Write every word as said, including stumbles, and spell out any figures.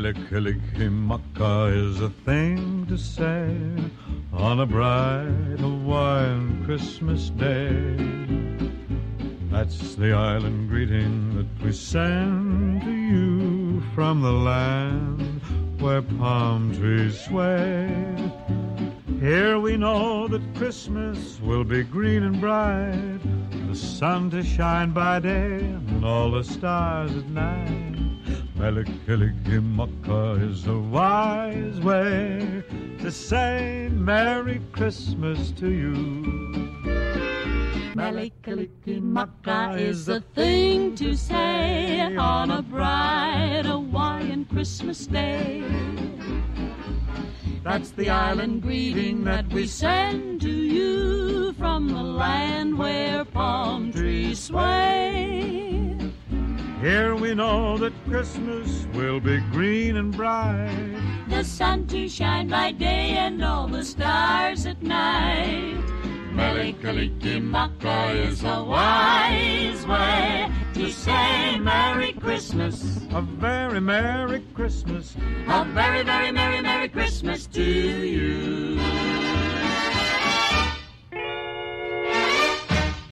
Mele-Kalikimaka is a thing to say on a bright Hawaiian Christmas day. That's the island greeting that we send to you from the land where palm trees sway. Here we know that Christmas will be green and bright, the sun to shine by day and all the stars at night. Mele-Kalikimaka is a wise way to say Merry Christmas to you. Mele-Kalikimaka is the thing to say on a bright Hawaiian Christmas day. That's the island greeting that we send to you from the land where palm trees sway. Here we know that Christmas will be green and bright, the sun to shine by day and all the stars at night. Mele-Kalikimaka is a wise way to say Merry Christmas. A very Merry Christmas. A very, very Merry, Merry Christmas to you.